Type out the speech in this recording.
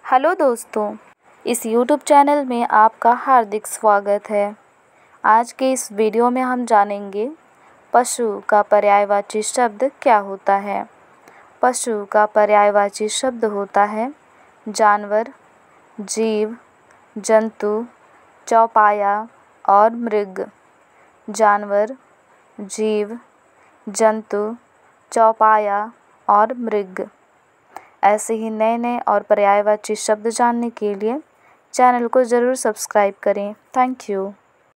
Hello दोस्तों, इस YouTube channel में आपका हार्दिक स्वागत है। आज के इस वीडियो में हम जानेंगे पशु का पर्यायवाची शब्द क्या होता है। पशु का पर्यायवाची शब्द होता है जानवर, जीव, जंतु, चौपाया और मृग। जानवर, जीव, जंतु, चौपाया और मृग। ऐसे ही नए नए और पर्यायवाची शब्द जानने के लिए चैनल को ज़रूर सब्सक्राइब करें। Thank you.